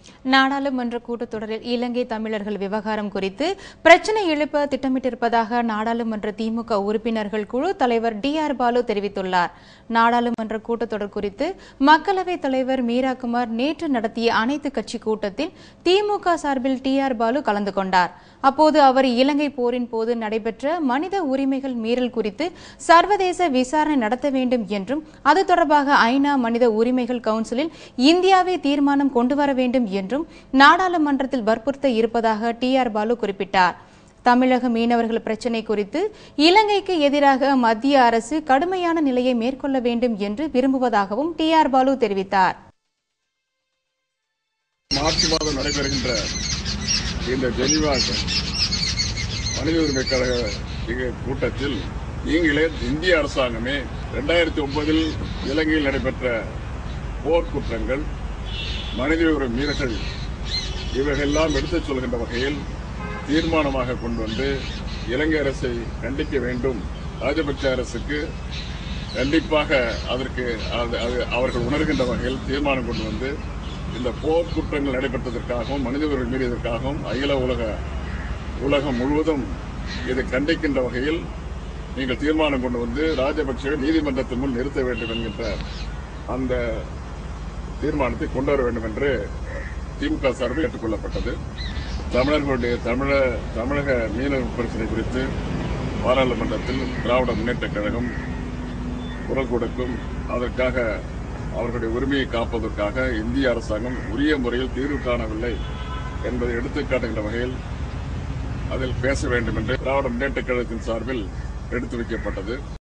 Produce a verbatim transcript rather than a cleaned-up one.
நாடாளுமன்ற கூட்டத்தொடரில் இலங்கை தமிழர்கள் விவகாரம் குறித்து பிரச்சினை எழுப்ப திட்டமிட்டிருப்பதாக நாடாளுமன்ற திமுக உறுப்பினர்கள் குழு தலைவர் டி ஆர் பாலு தெரிவித்துள்ளார். நாடாளுமன்ற கூட்டத்தொடர் குறித்து மக்களவைத் தலைவர் மீராகுமார் நேற்று நடத்திய அனைத்து கட்சி கூட்டத்தில் திமுக சார்பில் டி ஆர் பாலு கலந்து கொண்டார். அப்போது அவர் இலங்கை போரின் போது நடைபெற்ற மனித உரிமைகள் மீறல் குறித்து சர்வதேச விசாரணை நடத்த வேண்டும் என்றும் அது தொடர்பாக ஐநா மனித உரிமைகள் கவுன்சிலில் இந்தியாவே தீர்மானம் கொண்டுவர வேண்டும் என்றும் நாடாளுமன்றத்தில் வற்புறுத்த இருப்பதாக டி ஆர் பாலு குறிப்பிட்டார். தமிழக மீனவர்கள் பிரச்சினை குறித்து இலங்கைக்கு எதிராக மத்திய அரசு கடுமையான நிலையை மேற்கொள்ள வேண்டும் என்று விரும்புவதாகவும் டி ஆர் பாலு தெரிவித்தார். மார்ச் மாதம் நடைபெறுகின்ற இந்த ஜெனீவா மனித உரிமை கழக கூட்டத்தில் நீங்களே இந்திய அரசாங்கமே இரண்டாயிரத்தி ஒன்பதில் இலங்கையில் நடைபெற்ற போர் குற்றங்கள், மனித உரிமை மீறல்கள் இவைகளெல்லாம் எடுத்துச் சொல்கின்ற வகையில் தீர்மானமாக கொண்டு வந்து இலங்கை அரசை கண்டிக்க வேண்டும். ராஜபக்ச அரசுக்கு கண்டிப்பாக அதற்கு அவர்கள் உணர்கின்ற வகையில் தீர்மானம் கொண்டு வந்து இந்த போர் குற்றங்கள் நடைபெற்றதற்காகவும் மனித உரிமை மீறியதற்காகவும் அகில உலக உலகம் முழுவதும் இதை கண்டிக்கின்ற வகையில் நீங்கள் தீர்மானம் கொண்டு வந்து ராஜபக்சே நீதிமன்றத்தின் முன் நிறுத்த வேண்டும் என்கின்ற அந்த தீர்மானத்தை கொண்டு வர வேண்டும் என்று திமுக சார்பில் ஏற்றுக்கொள்ளப்பட்டது. தமிழர்களுடைய தமிழ தமிழக மீனவர் பிரச்சினை குறித்து பாராளுமன்றத்தில் திராவிட முன்னேற்றக் கழகம் குரல் கொடுக்கும். அதற்காக அவர்களுடைய உரிமையை காப்பதற்காக இந்திய அரசாங்கம் உரிய முறையில் தீர்வு காணவில்லை என்பதை எடுத்துக்காட்டுகின்ற வகையில் அதில் பேச வேண்டும் என்று திராவிட முன்னேற்றக் கழகத்தின் சார்பில் எடுத்து வைக்கப்பட்டது.